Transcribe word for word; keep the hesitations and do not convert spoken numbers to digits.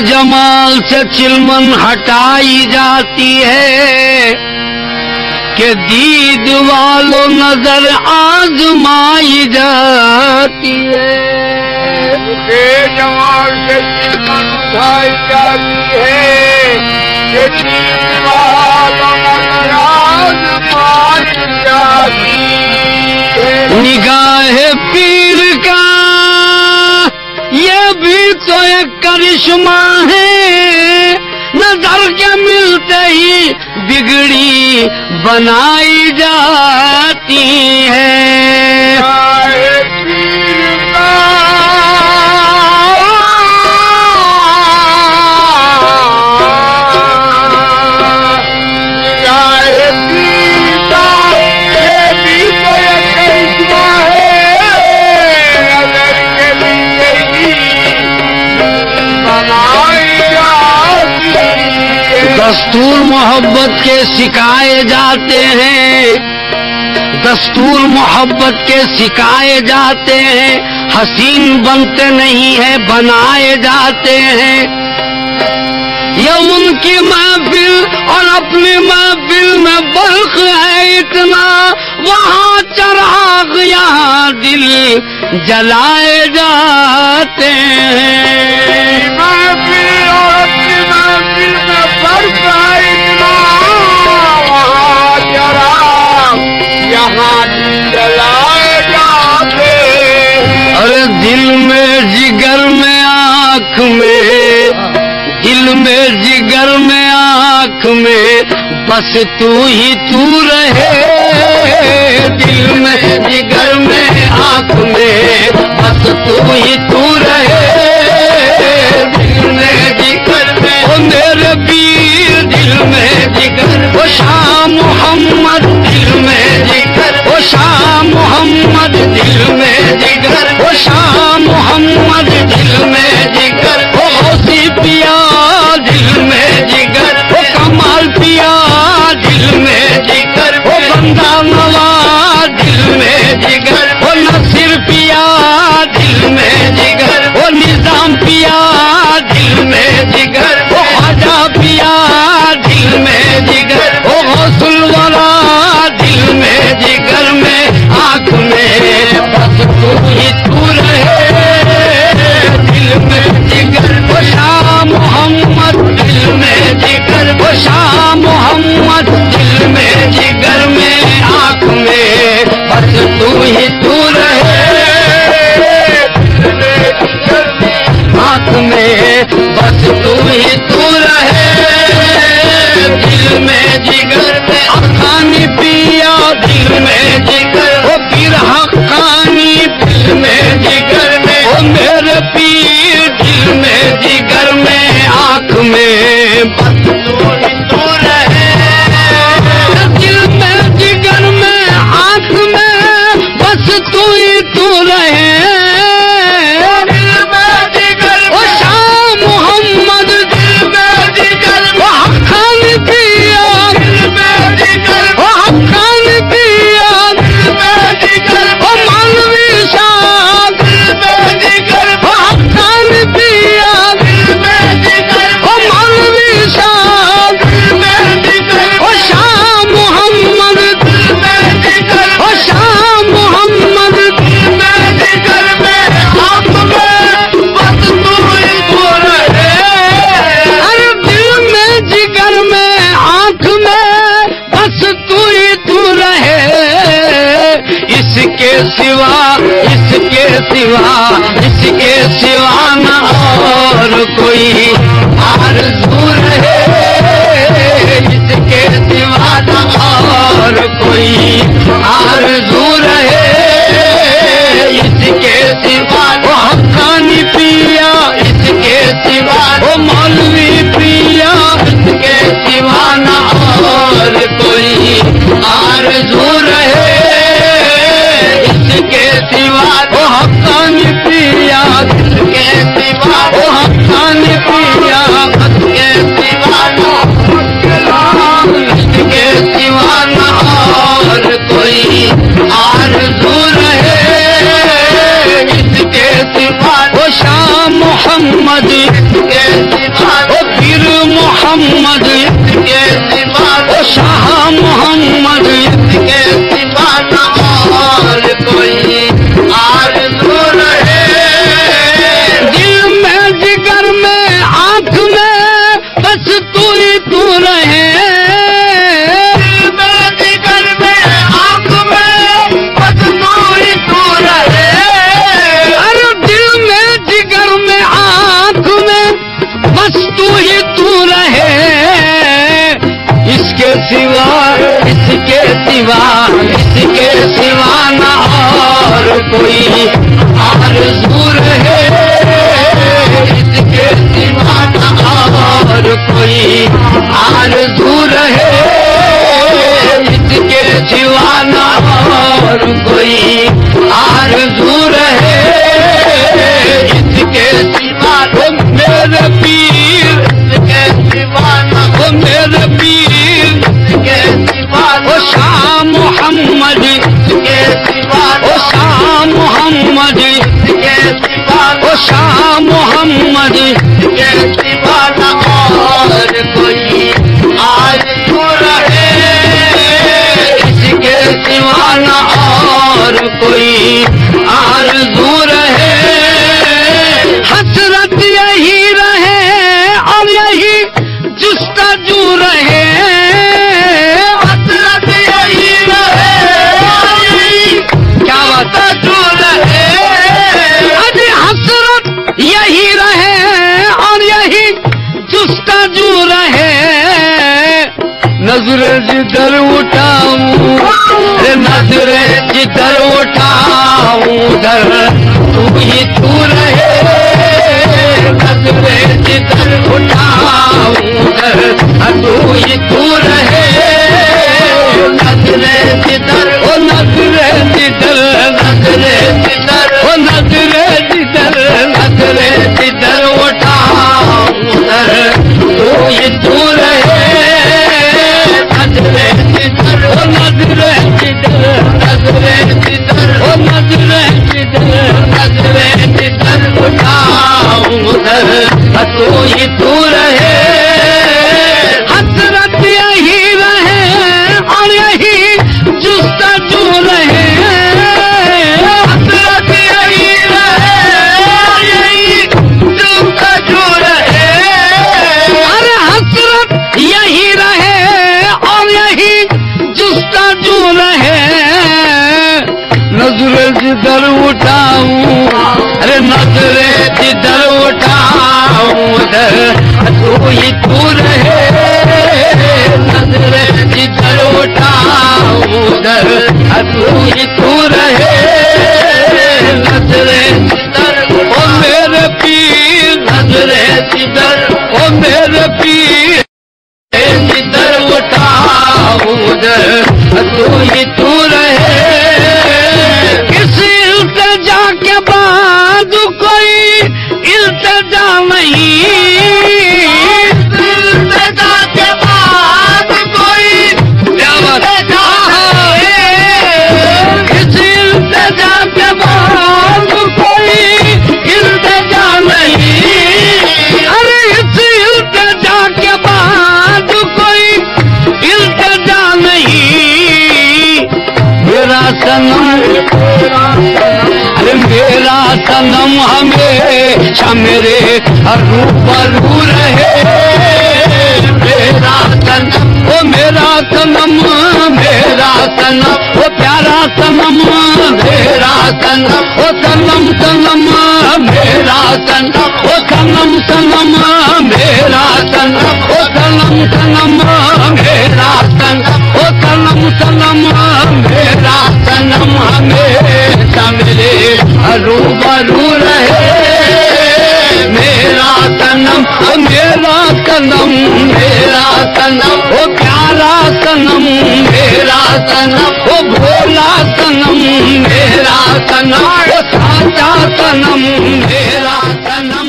जमाल से चिलमन हटाई जाती है कि दीद वालों नजर आजमाई जाती है। के जमाल से चिलमन उठाई जाती है कि दीद वालों नजर आजमाई जाती है। निगाह पीर का ये भी तो एक करिश्मा है, नजर के मिलते ही बिगड़ी बनाई जाती है। पीर का दस्तूर मोहब्बत के सिखाए जाते हैं, दस्तूर मोहब्बत के सिखाए जाते हैं, हसीन बनते नहीं है बनाए जाते हैं। ये उनकी महफिल और अपनी महफिल में बल्क है इतना, वहाँ चराग यहाँ दिल जलाए जाते हैं। महफिल और अपनी महफिल में बल्क है इतना, वहाँ चराग यहाँ दिल जलाए जाते हैं। अरे दिल में जिगर में आँख में, दिल में जिगर में आँख में बस तू ही तू रहे। दिल में जिगर में आँख में बस तू ही तू रहे। दिल में जिगर में ओ मेरे पीर, दिल में जिगर ओ शाह मोहम्मद, दिल में जिगर ओ शाह मोहम्मद, दिल में जिगर ओ शाह मोहम्मद, दिल में जिगर ओ गौसी पिया, दिल में जिगर ओ कमाल पिया, दिल में जिगर ओ बंदा नवाज, दिल में जिगर ओ नसीर पिया, दिल में जिगर ओ निजाम पिया, दिल में जिगर ओ ख्वाजा पिया, दिल में जिगर ओ गौसुल वाला, दिल में जिगर में आँख में बस तू ही तू रहे। दिल में जिगर ओ शाह मोहम्मद, दिल में जिगर ओ शाह मोहम्मद, दिल में जिगर में आँख में बस तू ही तू रहे। आँख में बस तू ही तू रहे। दिल में जिगर में हक्कानी पिया, दिल में जिगर ओ पीर हक्कानी, दिल में जिगर में ओ मेरे पीर, दिल में जिगर में आँख में बस तू ही तू रहे। दिल में जिगर में आँख में बस तू ही तू रहे। इसके सिवा, इसके सिवा, इसके सिवा न और कोई आरज़ू रहे। इसके सिवा न और कोई आरज़ू रहे। इसके सिवा वो हक्कानी पिया, इसके सिवा वो मौलवी पिया, इसके सिवा न और कोई आरज़ू रहे। इसके सिवा वो हक्कानी पिया, इसके सिवा वो हक्कानी पिया, इसके सिवा इसके सिवा न और कोई आरज़ू रहे। इसके सिवा वो शाह मोहम्मद, इसके सिवा इसके सिवा ना और कोई आरज़ू रहे, इसके सिवा ना और कोई आरज़ू रहे, इसके सिवा ना और कोई आरज़ू रहे, इसके सिवा तो मेरे पीर, इसके सिवा ना वो मेरे पीर, इसके सिवा ओ शाह मोहम्मद, इसके सिवा ओ शाह मोहम्मद, इसके सिवा ओ शाह मोहम्मद, इसके सिवा ना और कोई आरज़ू रहे, इसके सिवा ना और कोई आरज़ू रहे। हसरत यही रहे और यही जुस्तजू रहे, हसरत यही रहे और यही क्या जुस्तजू रहे, अरे हसरत यही रहे और यही जुस्तजू रहे। नजर जिधर उठाऊं, नजर जिधर उठाऊं उधर तू ही तू रहे, नजर जिधर उठाऊं उधर तू ही तू रहे, नजर जिधर ओ नजर जिधर, नजर जिधर ओ नजर जिधर, नजर जिधर उठाऊं उधर तू ही तू रहे, नजरे जिधर ओ नजरे जिधर, नजरे जिधर ओ नजरे जिधर, नजरे जिधर उठाऊं उधर तू ही तू रहे। हसरत यही रहे और यही जुस्तजू रहे, हसरत यही रहे और यही जुस्तजू रहे, अरे हसरत यही रहे और यही जुस्तजू रहे। नजरे जिधर उठाऊं, अरे नजरे जिधर उठाऊं उधर तू ही तू रहे, नजरे जिधर उठाऊं उधर तू ही तू रहे, नजरे जिधर ओ मेरे पीर, नजरे जिधर ओ मेरे पीर, जिधर उठाऊं उधर तू ही तू रहे। किसी इल्तिजा के बाद कोई इल्तिजा नहीं, इल्तिजा के बाद कोई इल्तिजा है, किसी इल्तिजा के बाद कोई इल्तिजा नहीं, अरे इस इल्तिजा के बाद कोई इल्तिजा नहीं। मेरा सनम, अरे मेरा सनम हमेशा मेरे रूबरू रहे, मेरा सनम ओ मेरा सनम, मेरा सनम ओ प्यारा सनम, मेरा सनम ओ सनम सनम, मेरा सनम ओ सनम सनम, मेरा सनम ओ सनम सनम, मेरा सनम ओ सनम सनम, मेरा सनम हमेशा मेरे रूबरू रहे, मेरा सनम ओ मेरा सनम, मेरा सनम ओ प्यारा सनम, मेरा सनम ओ भोला सनम, मेरा सनम ओ साचा सनम, मेरा सनम।